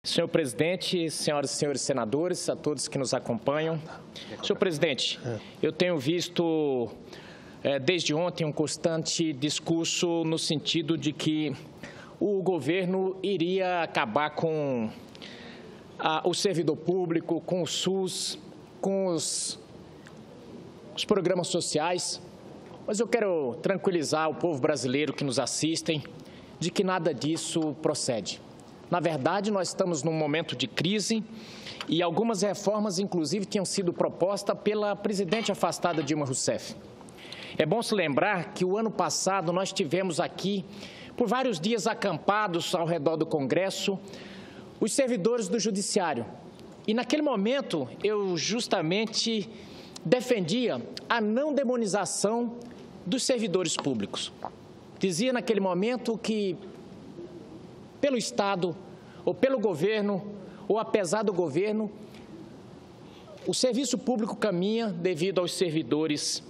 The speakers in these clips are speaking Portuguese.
Senhor presidente, senhoras e senhores senadores, a todos que nos acompanham. Senhor presidente, eu tenho visto desde ontem um constante discurso no sentido de que o governo iria acabar com o servidor público, com o SUS, com os programas sociais. Mas eu quero tranquilizar o povo brasileiro que nos assistem de que nada disso procede. Na verdade, nós estamos num momento de crise e algumas reformas, inclusive, tinham sido propostas pela presidente afastada Dilma Rousseff. É bom se lembrar que o ano passado nós tivemos aqui, por vários dias acampados ao redor do Congresso, os servidores do Judiciário. E naquele momento eu justamente defendia a não demonização dos servidores públicos. Dizia naquele momento que, pelo Estado, ou pelo governo, ou apesar do governo, o serviço público caminha devido aos servidores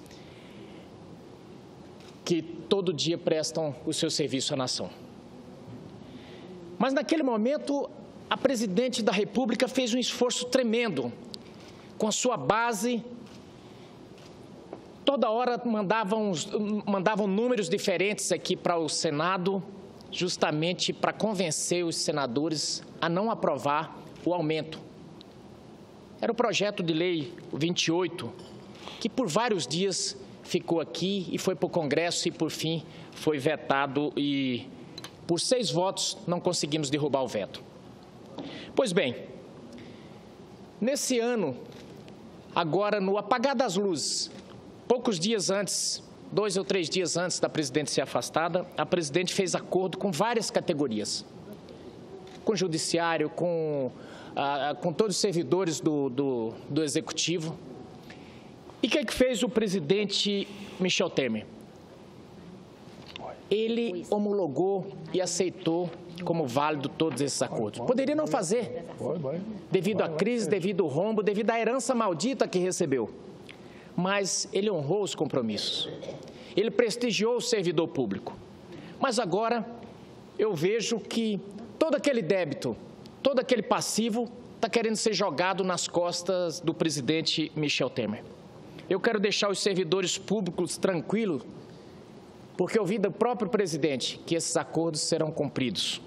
que todo dia prestam o seu serviço à nação. Mas naquele momento, a presidente da República fez um esforço tremendo com a sua base. Toda hora mandavam números diferentes aqui para o Senado, justamente para convencer os senadores a não aprovar o aumento. Era o projeto de lei 28, que por vários dias ficou aqui e foi para o Congresso e, por fim, foi vetado e, por 6 votos, não conseguimos derrubar o veto. Pois bem, nesse ano, agora no apagar das luzes, poucos dias antes, 2 ou 3 dias antes da presidente ser afastada, a presidente fez acordo com várias categorias, com o judiciário, com todos os servidores do executivo. E o que é que fez o presidente Michel Temer? Ele homologou e aceitou como válido todos esses acordos. Poderia não fazer, devido à crise, devido ao rombo, devido à herança maldita que recebeu. Mas ele honrou os compromissos. Ele prestigiou o servidor público. Mas agora eu vejo que todo aquele débito, todo aquele passivo está querendo ser jogado nas costas do presidente Michel Temer. Eu quero deixar os servidores públicos tranquilos, porque eu vi do próprio presidente que esses acordos serão cumpridos.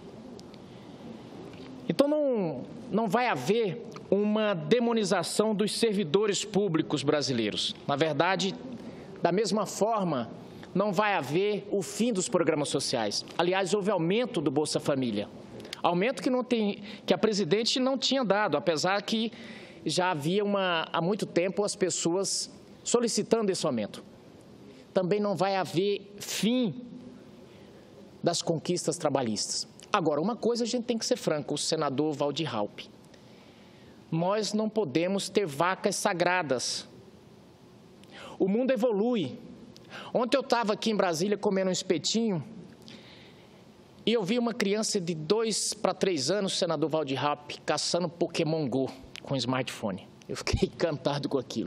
Então não vai haver uma demonização dos servidores públicos brasileiros. Na verdade, da mesma forma, não vai haver o fim dos programas sociais. Aliás, houve aumento do Bolsa Família. Aumento que a presidente não tinha dado, apesar que já havia há muito tempo as pessoas solicitando esse aumento. Também não vai haver fim das conquistas trabalhistas. Agora, uma coisa a gente tem que ser franco, o senador Waldir Raupp. Nós não podemos ter vacas sagradas. O mundo evolui. Ontem eu estava aqui em Brasília comendo um espetinho e eu vi uma criança de 2 para 3 anos, o senador Waldir Raupp, caçando Pokémon Go com smartphone. Eu fiquei encantado com aquilo.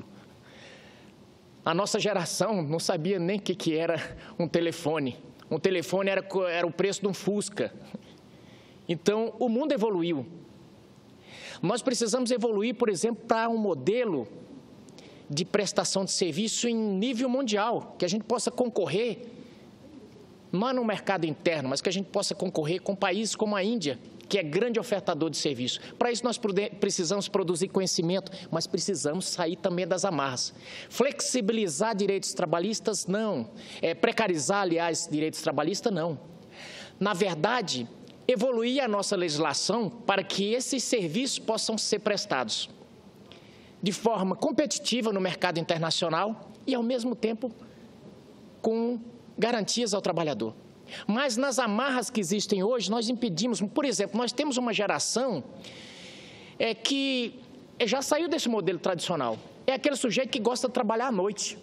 A nossa geração não sabia nem o que era um telefone. Um telefone era o preço de um Fusca. Então, o mundo evoluiu. Nós precisamos evoluir, por exemplo, para um modelo de prestação de serviço em nível mundial, que a gente possa concorrer, não no mercado interno, mas que a gente possa concorrer com países como a Índia, que é grande ofertador de serviço. Para isso, nós precisamos produzir conhecimento, mas precisamos sair também das amarras. Flexibilizar direitos trabalhistas, não. Precarizar, aliás, direitos trabalhistas, não. Na verdade, evoluir a nossa legislação para que esses serviços possam ser prestados de forma competitiva no mercado internacional e, ao mesmo tempo, com garantias ao trabalhador. Mas nas amarras que existem hoje, nós impedimos. Por exemplo, nós temos uma geração que já saiu desse modelo tradicional. É aquele sujeito que gosta de trabalhar à noite.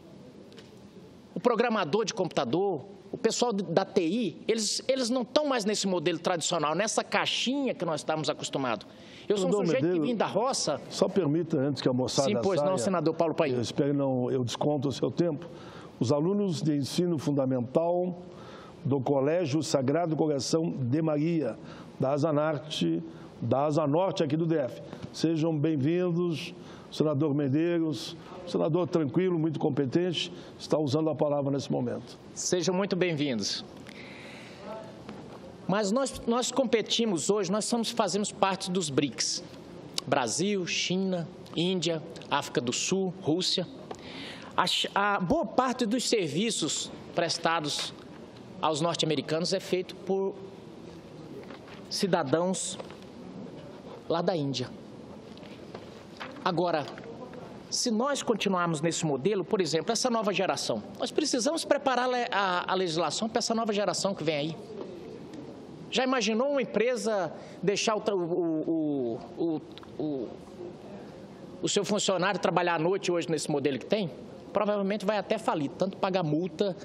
O programador de computador, o pessoal da TI, eles não estão mais nesse modelo tradicional, nessa caixinha que nós estamos acostumados. Eu sou um sujeito que vim da roça. Só permita, antes que a moçada saia... Sim, pois não, senador Paulo Paim. Eu desconto o seu tempo. Os alunos de ensino fundamental do Colégio Sagrado Coração de Maria, da Zanarte, da Asa Norte aqui do DF. Sejam bem-vindos, senador Medeiros, senador tranquilo, muito competente, está usando a palavra nesse momento. Sejam muito bem-vindos. Mas nós competimos hoje, fazemos parte dos BRICS. Brasil, China, Índia, África do Sul, Rússia. A boa parte dos serviços prestados aos norte-americanos é feito por cidadãos lá da Índia. Agora, se nós continuarmos nesse modelo, por exemplo, essa nova geração, nós precisamos preparar a legislação para essa nova geração que vem aí. Já imaginou uma empresa deixar o seu funcionário trabalhar à noite hoje nesse modelo que tem? Provavelmente vai até falir, tanto pagar multa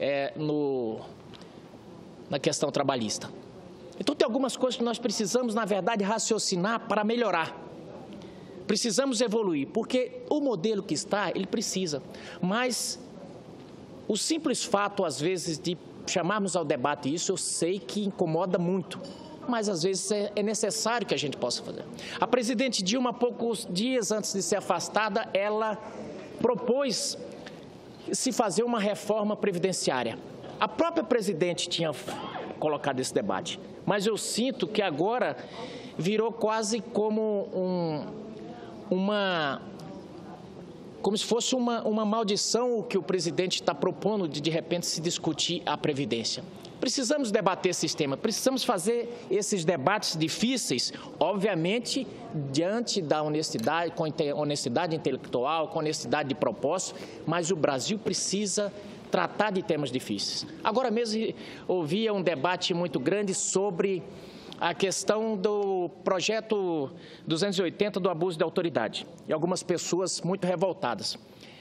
na questão trabalhista. Então, tem algumas coisas que nós precisamos, na verdade, raciocinar para melhorar. Precisamos evoluir, porque o modelo que está, ele precisa. Mas o simples fato, às vezes, de chamarmos ao debate isso, eu sei que incomoda muito, mas às vezes é necessário que a gente possa fazer. A presidente Dilma, poucos dias antes de ser afastada, ela propôs se fazer uma reforma previdenciária. A própria presidente tinha colocado esse debate, mas eu sinto que agora virou quase como como se fosse uma maldição o que o presidente está propondo de repente, se discutir a Previdência. Precisamos debater esse tema, precisamos fazer esses debates difíceis, obviamente, diante da honestidade, com honestidade intelectual, com honestidade de propósito, mas o Brasil precisa tratar de temas difíceis. Agora mesmo ouvia um debate muito grande sobre a questão do projeto 280 do abuso de autoridade e algumas pessoas muito revoltadas.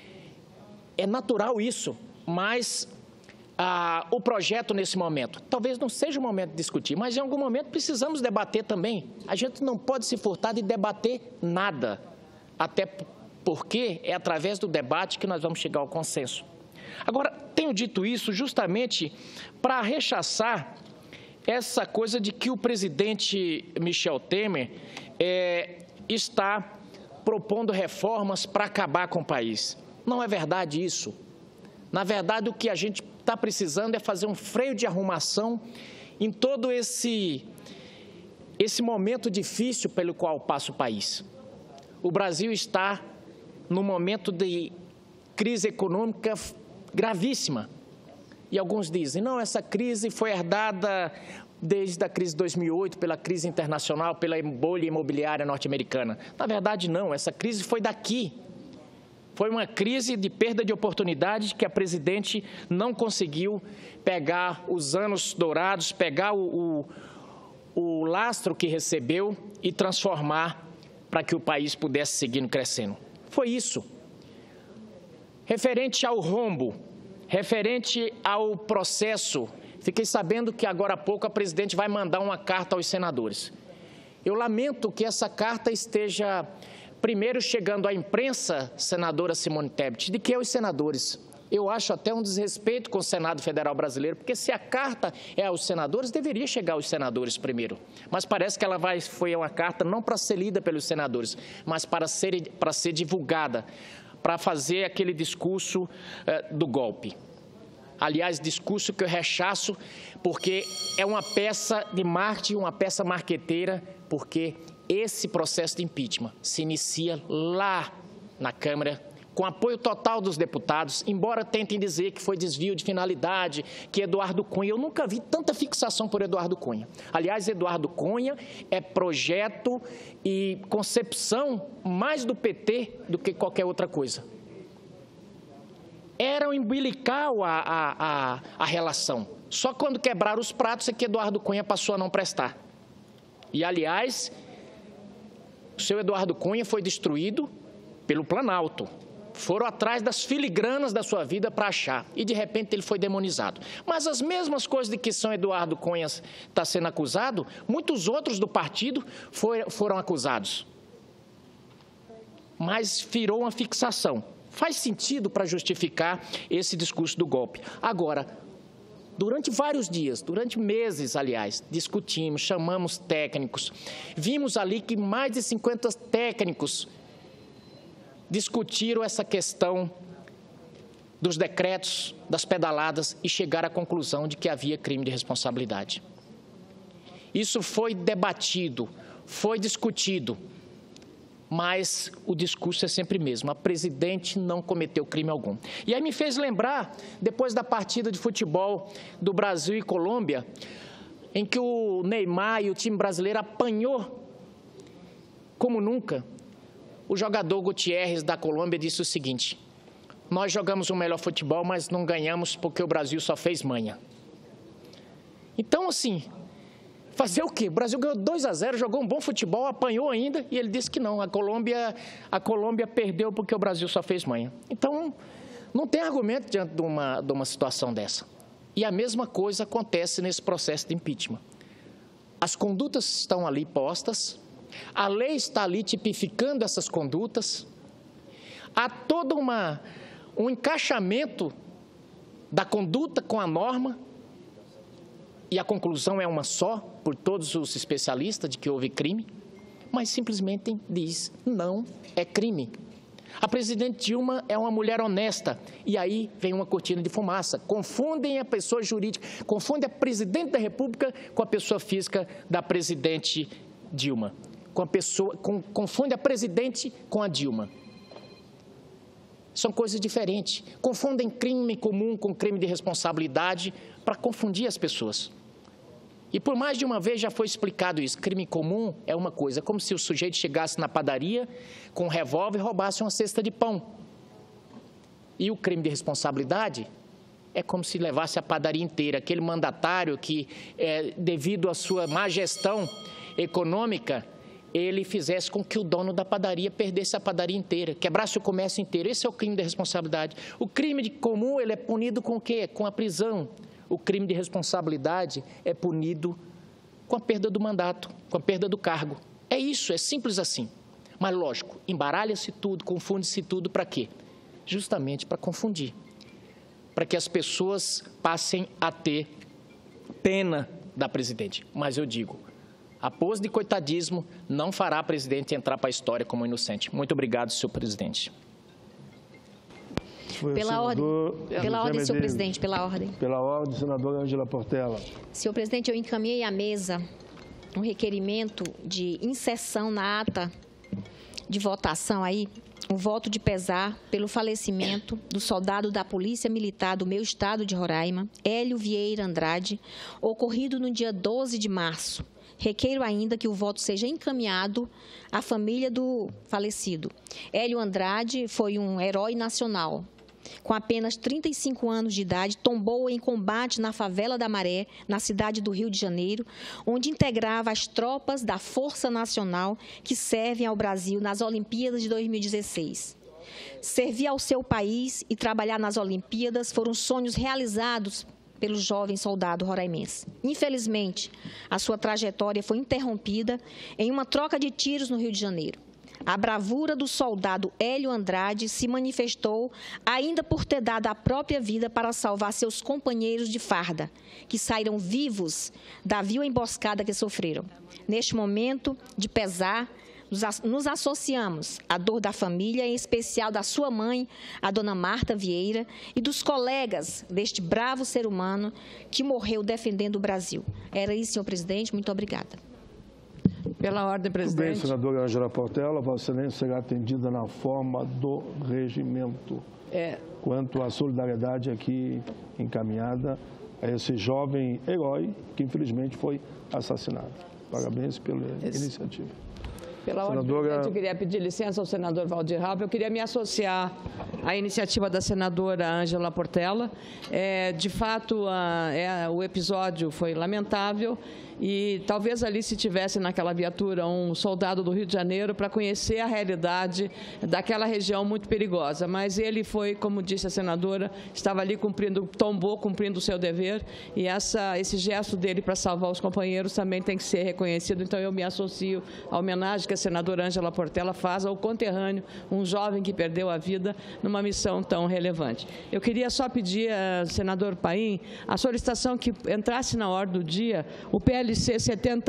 É natural isso, mas o projeto nesse momento, talvez não seja o momento de discutir, mas em algum momento precisamos debater também. A gente não pode se furtar de debater nada, até porque é através do debate que nós vamos chegar ao consenso. Agora, tenho dito isso justamente para rechaçar essa coisa de que o presidente Michel Temer está propondo reformas para acabar com o país. Não é verdade isso. Na verdade, o que a gente está precisando é fazer um freio de arrumação em todo esse momento difícil pelo qual passa o país. O Brasil está num momento de crise econômica gravíssima. E alguns dizem, não, essa crise foi herdada desde a crise de 2008, pela crise internacional, pela bolha imobiliária norte-americana. Na verdade, não, essa crise foi daqui. Foi uma crise de perda de oportunidade que a presidente não conseguiu pegar os anos dourados, pegar o lastro que recebeu e transformar para que o país pudesse seguir crescendo. Foi isso. Referente ao rombo, referente ao processo, fiquei sabendo que agora há pouco a presidente vai mandar uma carta aos senadores. Eu lamento que essa carta esteja primeiro chegando à imprensa, senadora Simone Tebet, de que aos senadores. Eu acho até um desrespeito com o Senado Federal Brasileiro, porque se a carta é aos senadores, deveria chegar aos senadores primeiro. Mas parece que ela foi uma carta não para ser lida pelos senadores, mas para ser divulgada, para fazer aquele discurso do golpe. Aliás, discurso que eu rechaço, porque é uma peça de marketing, uma peça marqueteira, porque esse processo de impeachment se inicia lá na Câmara, com apoio total dos deputados, embora tentem dizer que foi desvio de finalidade, que Eduardo Cunha... Eu nunca vi tanta fixação por Eduardo Cunha. Aliás, Eduardo Cunha é projeto e concepção mais do PT do que qualquer outra coisa. Era umbilical a relação. Só quando quebraram os pratos é que Eduardo Cunha passou a não prestar. E, aliás, o seu Eduardo Cunha foi destruído pelo Planalto. Foram atrás das filigranas da sua vida para achar. E, de repente, ele foi demonizado. Mas as mesmas coisas de que São Eduardo Cunha está sendo acusado, muitos outros do partido foram acusados. Mas virou uma fixação. Faz sentido para justificar esse discurso do golpe. Agora, durante vários dias, durante meses, aliás, discutimos, chamamos técnicos. Vimos ali que mais de 50 técnicos discutiram essa questão dos decretos, das pedaladas e chegaram à conclusão de que havia crime de responsabilidade. Isso foi debatido, foi discutido, mas o discurso é sempre o mesmo. A presidente não cometeu crime algum. E aí me fez lembrar, depois da partida de futebol do Brasil e Colômbia, em que o Neymar e o time brasileiro apanhou como nunca. O jogador Gutierrez da Colômbia disse o seguinte: nós jogamos o melhor futebol, mas não ganhamos porque o Brasil só fez manha. Então, assim, fazer o quê? O Brasil ganhou 2-0, jogou um bom futebol, apanhou ainda, e ele disse que não, a Colômbia perdeu porque o Brasil só fez manha. Então, não tem argumento diante de uma situação dessa. E a mesma coisa acontece nesse processo de impeachment. As condutas estão ali postas, a lei está ali tipificando essas condutas, há todo um encaixamento da conduta com a norma, e a conclusão é uma só, por todos os especialistas, de que houve crime, mas simplesmente diz, não é crime. A presidente Dilma é uma mulher honesta, e aí vem uma cortina de fumaça. Confundem a pessoa jurídica, confundem a presidente da República com a pessoa física da presidente Dilma. Confunde a presidente com a Dilma. São coisas diferentes. Confundem crime comum com crime de responsabilidade para confundir as pessoas. E por mais de uma vez já foi explicado isso. Crime comum é uma coisa, como se o sujeito chegasse na padaria com um revólver e roubasse uma cesta de pão. E o crime de responsabilidade é como se levasse a padaria inteira. Aquele mandatário que, devido à sua má gestão econômica, ele fizesse com que o dono da padaria perdesse a padaria inteira, quebrasse o comércio inteiro. Esse é o crime de responsabilidade. O crime de comum, ele é punido com o quê? Com a prisão. O crime de responsabilidade é punido com a perda do mandato, com a perda do cargo. É isso, é simples assim. Mas, lógico, embaralha-se tudo, confunde-se tudo para quê? Justamente para confundir. Para que as pessoas passem a ter pena da presidente. Mas eu digo, a pose de coitadismo não fará a presidente entrar para a história como inocente. Muito obrigado, senhor presidente. Pela ordem, senhor presidente, pela ordem. Pela ordem, senadora Ângela Portela. Senhor presidente, eu encaminhei à mesa um requerimento de inserção na ata de votação aí, um voto de pesar pelo falecimento do soldado da Polícia Militar do meu estado de Roraima, Hélio Vieira Andrade, ocorrido no dia 12 de março. Requeiro ainda que o voto seja encaminhado à família do falecido. Hélio Andrade foi um herói nacional. Com apenas 35 anos de idade, tombou em combate na favela da Maré, na cidade do Rio de Janeiro, onde integrava as tropas da Força Nacional que servem ao Brasil nas Olimpíadas de 2016. Servir ao seu país e trabalhar nas Olimpíadas foram sonhos realizados pelo jovem soldado roraimense. Infelizmente, a sua trajetória foi interrompida em uma troca de tiros no Rio de Janeiro. A bravura do soldado Hélio Andrade se manifestou ainda por ter dado a própria vida para salvar seus companheiros de farda, que saíram vivos da vil emboscada que sofreram. Neste momento de pesar, nos associamos à dor da família, em especial da sua mãe, a dona Marta Vieira, e dos colegas deste bravo ser humano que morreu defendendo o Brasil. Era isso, senhor presidente. Muito obrigada. Pela ordem, presidente. Muito bem, senadora Ângela Portela, Vossa Excelência será atendida na forma do regimento. Quanto à solidariedade aqui encaminhada a esse jovem herói que, infelizmente, foi assassinado. Parabéns pela iniciativa. Pela ordem, presidente, eu queria pedir licença ao senador Valdir Raupp. Eu queria me associar à iniciativa da senadora Ângela Portela. De fato, o episódio foi lamentável e talvez ali se tivesse naquela viatura um soldado do Rio de Janeiro para conhecer a realidade daquela região muito perigosa. Mas ele foi, como disse a senadora, estava ali tombou cumprindo o seu dever, e esse gesto dele para salvar os companheiros também tem que ser reconhecido. Então eu me associo à homenagem que a senadora Ângela Portela faz ao conterrâneo, um jovem que perdeu a vida numa missão tão relevante. Eu queria só pedir, senador Paim, a solicitação que entrasse na ordem do dia o PLC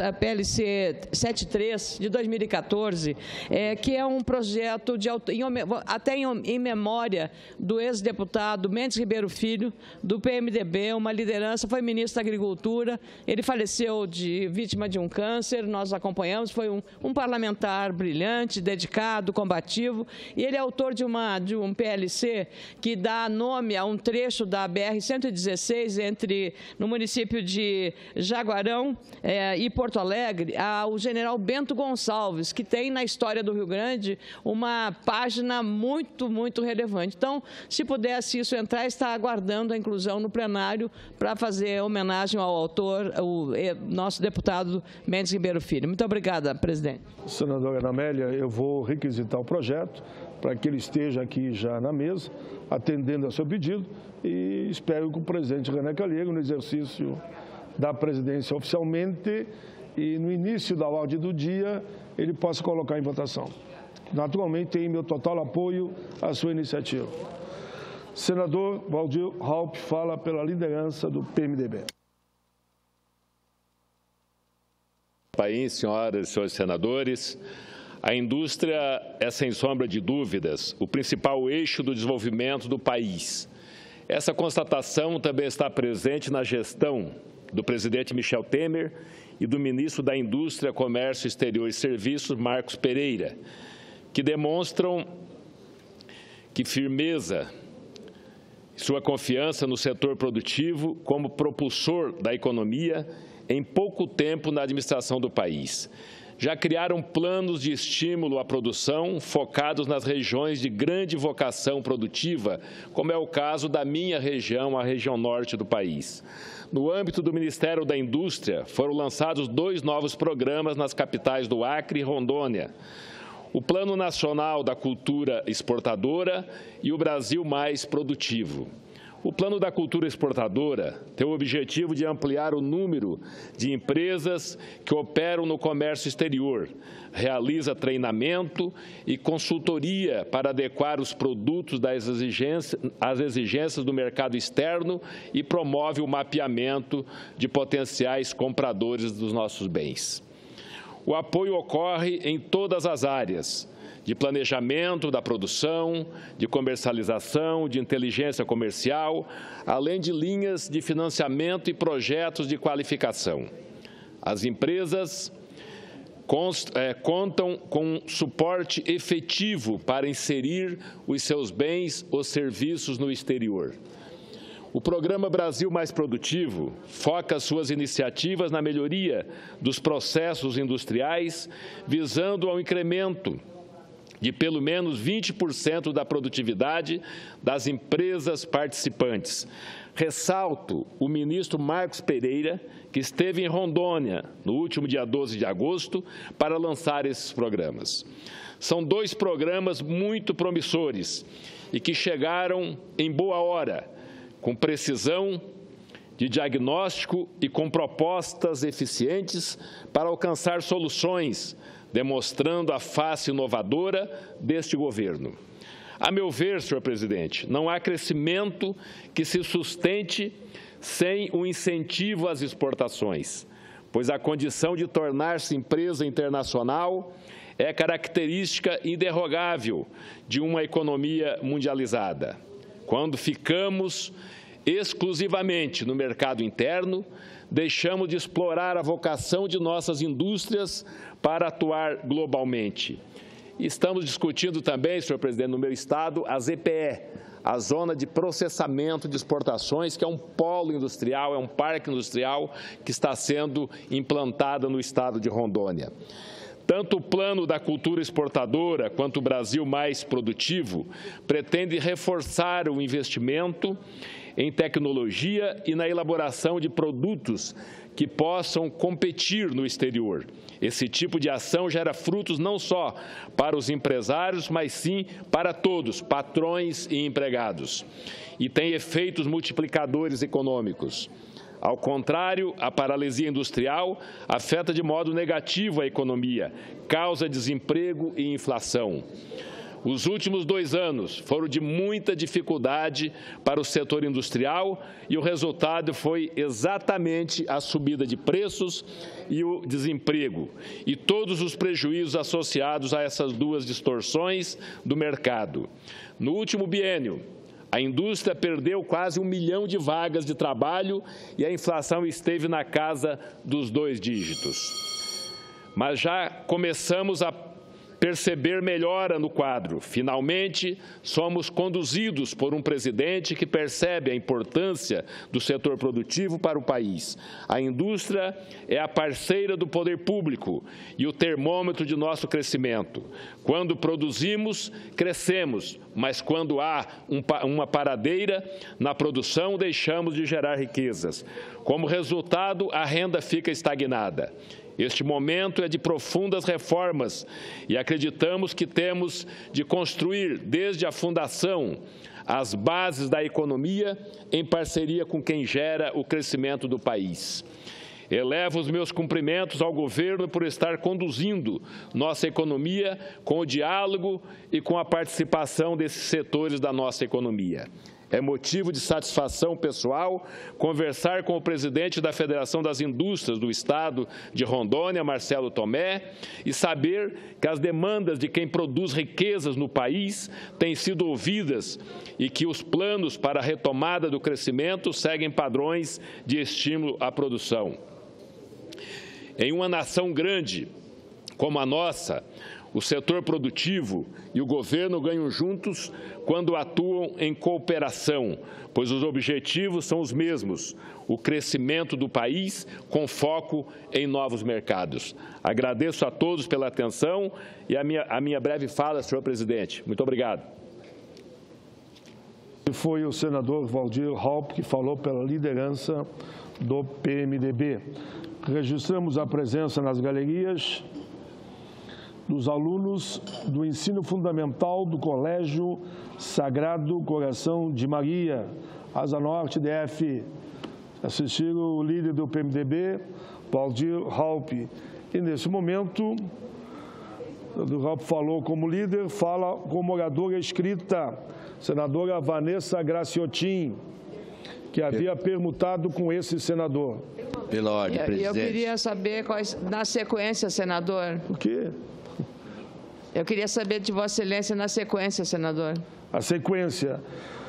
73 de 2014, que é um projeto em memória do ex-deputado Mendes Ribeiro Filho, do PMDB, uma liderança, foi ministro da Agricultura, ele faleceu vítima de um câncer, nós acompanhamos, foi um parlamentar brilhante, dedicado, combativo, e ele é autor de um PLC que dá nome a um trecho da BR-116 no município de Jaguarão e Porto Alegre, ao general Bento Gonçalves, que tem na história do Rio Grande uma página muito, muito relevante. Então, se pudesse isso entrar, está aguardando a inclusão no plenário para fazer homenagem ao autor, o nosso deputado Mendes Ribeiro Filho. Muito obrigada, presidente. Senadora Ana Amélia, eu vou requisitar o projeto para que ele esteja aqui já na mesa, atendendo ao seu pedido, e espero que o presidente Renan Calheiros, no exercício da presidência oficialmente e no início da ordem do dia, ele possa colocar em votação. Naturalmente, tem meu total apoio à sua iniciativa. Senador Valdir Raupp fala pela liderança do PMDB. País, senhoras e senhores senadores, a indústria é, sem sombra de dúvidas, o principal eixo do desenvolvimento do país. Essa constatação também está presente na gestão do presidente Michel Temer e do ministro da Indústria, Comércio Exterior e Serviços, Marcos Pereira, que demonstram que firmeza e sua confiança no setor produtivo como propulsor da economia em pouco tempo na administração do país. Já criaram planos de estímulo à produção focados nas regiões de grande vocação produtiva, como é o caso da minha região, a região norte do país. No âmbito do Ministério da Indústria, foram lançados 2 novos programas nas capitais do Acre e Rondônia: o Plano Nacional da Cultura Exportadora e o Brasil Mais Produtivo. O Plano da Cultura Exportadora tem o objetivo de ampliar o número de empresas que operam no comércio exterior, realiza treinamento e consultoria para adequar os produtos às exigências do mercado externo e promove o mapeamento de potenciais compradores dos nossos bens. O apoio ocorre em todas as áreas: de planejamento da produção, de comercialização, de inteligência comercial, além de linhas de financiamento e projetos de qualificação. As empresas contam com suporte efetivo para inserir os seus bens ou serviços no exterior. O Programa Brasil Mais Produtivo foca suas iniciativas na melhoria dos processos industriais, visando ao incremento de pelo menos 20% da produtividade das empresas participantes. Ressalto o ministro Marcos Pereira, que esteve em Rondônia no último dia 12 de agosto para lançar esses programas. São 2 programas muito promissores e que chegaram em boa hora, com precisão de diagnóstico e com propostas eficientes para alcançar soluções, demonstrando a face inovadora deste governo. A meu ver, senhor presidente, não há crescimento que se sustente sem o incentivo às exportações, pois a condição de tornar-se empresa internacional é característica inderrogável de uma economia mundializada. Quando ficamos exclusivamente no mercado interno, deixamos de explorar a vocação de nossas indústrias para atuar globalmente. Estamos discutindo também, senhor presidente, no meu estado, a ZPE, a Zona de Processamento de Exportações, que é um polo industrial, é um parque industrial que está sendo implantada no estado de Rondônia. Tanto o Plano da Cultura Exportadora quanto o Brasil Mais Produtivo pretende reforçar o investimento em tecnologia e na elaboração de produtos que possam competir no exterior. Esse tipo de ação gera frutos não só para os empresários, mas sim para todos, patrões e empregados, e tem efeitos multiplicadores econômicos. Ao contrário, a paralisia industrial afeta de modo negativo a economia, causa desemprego e inflação. Os últimos 2 anos foram de muita dificuldade para o setor industrial e o resultado foi exatamente a subida de preços e o desemprego e todos os prejuízos associados a essas duas distorções do mercado. No último biênio, a indústria perdeu quase 1 milhão de vagas de trabalho e a inflação esteve na casa dos 2 dígitos. Mas já começamos a perceber melhora no quadro. Finalmente, somos conduzidos por um presidente que percebe a importância do setor produtivo para o país. A indústria é a parceira do poder público e o termômetro de nosso crescimento. Quando produzimos, crescemos, mas quando há uma paradeira na produção, deixamos de gerar riquezas. Como resultado, a renda fica estagnada. Este momento é de profundas reformas e acreditamos que temos de construir, desde a fundação, as bases da economia em parceria com quem gera o crescimento do país. Elevo os meus cumprimentos ao governo por estar conduzindo nossa economia com o diálogo e com a participação desses setores da nossa economia. É motivo de satisfação pessoal conversar com o presidente da Federação das Indústrias do Estado de Rondônia, Marcelo Tomé, e saber que as demandas de quem produz riquezas no país têm sido ouvidas e que os planos para a retomada do crescimento seguem padrões de estímulo à produção. Em uma nação grande como a nossa, o setor produtivo e o governo ganham juntos quando atuam em cooperação, pois os objetivos são os mesmos, o crescimento do país com foco em novos mercados. Agradeço a todos pela atenção e a minha breve fala, senhor presidente. Muito obrigado. Foi o senador Waldir Raupp que falou pela liderança do PMDB. Registramos a presença nas galerias dos alunos do ensino fundamental do Colégio Sagrado Coração de Maria, Asa Norte DF. Assistiram o líder do PMDB, Waldir Raupp. E, nesse momento, o Raupp falou como líder, fala como oradora escrita, senadora Vanessa Graciotin, que havia permutado com esse senador. Pela ordem, presidente. Eu queria saber, na sequência, senador. O quê? Eu queria saber de Vossa Excelência na sequência, senador. A sequência.